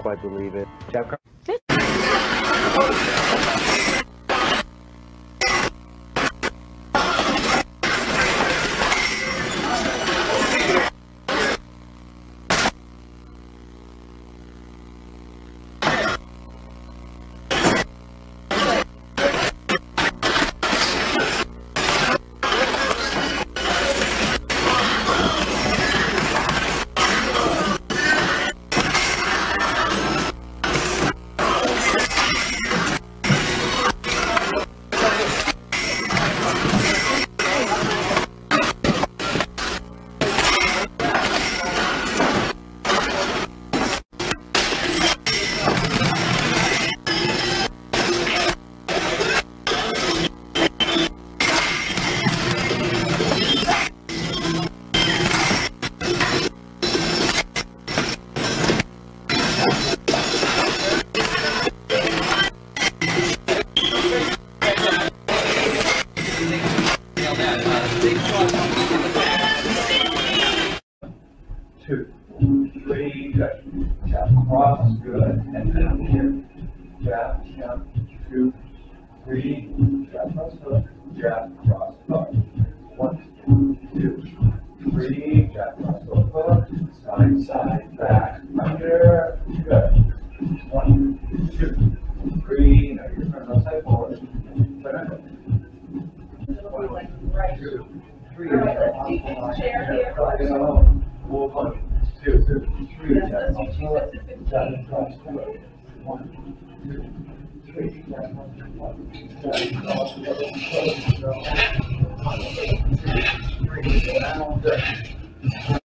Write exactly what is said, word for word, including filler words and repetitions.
quite believe it. Jab cross. Two, three, good. Jab cross, good. And down here. Jab, jab, two, three, jab cross hook, jab cross hook. One, two, three, jab cross hook, hook, side, side, back, under, good. One, two, three, now you're turning outside forward. Turn it. One, two, three, chair here. One, two, two, three, jab cross hook, jab cross hook. One, two, three, jab cross hook, jab cross hook, one, two, three, down, good.